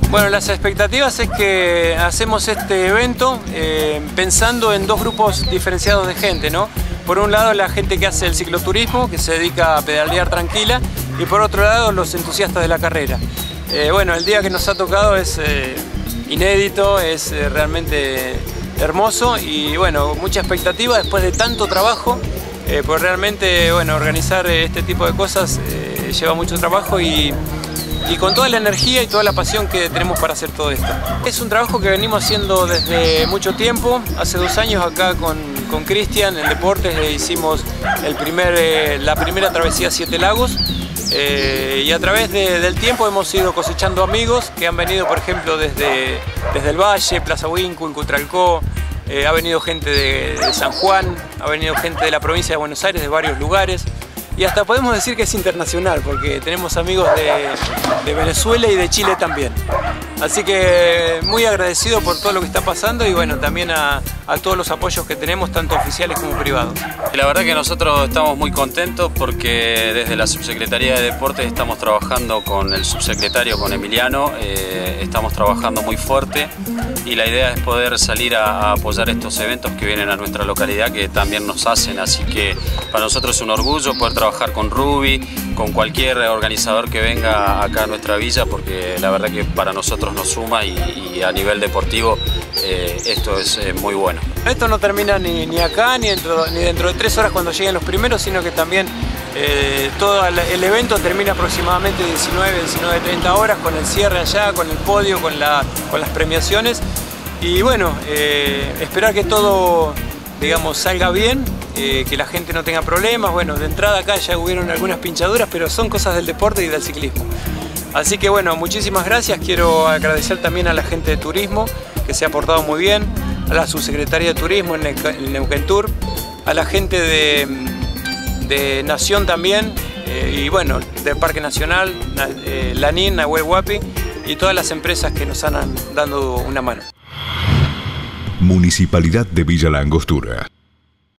Bueno, las expectativas es que hacemos este evento pensando en dos grupos diferenciados de gente, ¿no? Por un lado la gente que hace el cicloturismo, que se dedica a pedalear tranquila, y por otro lado los entusiastas de la carrera. Bueno, el día que nos ha tocado es inédito, es realmente hermoso y bueno, mucha expectativa después de tanto trabajo, pues realmente bueno, organizar este tipo de cosas lleva mucho trabajo y con toda la energía y toda la pasión que tenemos para hacer todo esto. Es un trabajo que venimos haciendo desde mucho tiempo. Hace 2 años acá con Cristian en Deportes hicimos la primera travesía 7 Lagos y a través del tiempo hemos ido cosechando amigos que han venido, por ejemplo, desde el Valle, Plaza Huíncuy, Cutralcó, ha venido gente de San Juan, ha venido gente de la provincia de Buenos Aires, de varios lugares. Y hasta podemos decir que es internacional, porque tenemos amigos de Venezuela y de Chile también. Así que muy agradecido por todo lo que está pasando y bueno, también a todos los apoyos que tenemos, tanto oficiales como privados. La verdad que nosotros estamos muy contentos porque desde la Subsecretaría de Deportes estamos trabajando con el subsecretario, con Emiliano, estamos trabajando muy fuerte y la idea es poder salir a apoyar estos eventos que vienen a nuestra localidad, que también nos hacen, así que para nosotros es un orgullo poder trabajar con Ruby, con cualquier organizador que venga acá a nuestra villa, porque la verdad que para nosotros nos suma y a nivel deportivo esto es muy bueno. Esto no termina ni acá ni dentro de 3 horas cuando lleguen los primeros, sino que también todo el evento termina aproximadamente 19:30 horas con el cierre allá, con el podio, con las premiaciones y bueno, esperar que todo, digamos, salga bien, que la gente no tenga problemas. Bueno, de entrada acá ya hubieron algunas pinchaduras, pero son cosas del deporte y del ciclismo. Así que bueno, muchísimas gracias. Quiero agradecer también a la gente de turismo que se ha portado muy bien, a la subsecretaria de turismo en el Neuquén Tour, a la gente de Nación también, y bueno, del Parque Nacional, Lanín, Nahuel Huapi y todas las empresas que nos han dado una mano. Municipalidad de Villa La Angostura.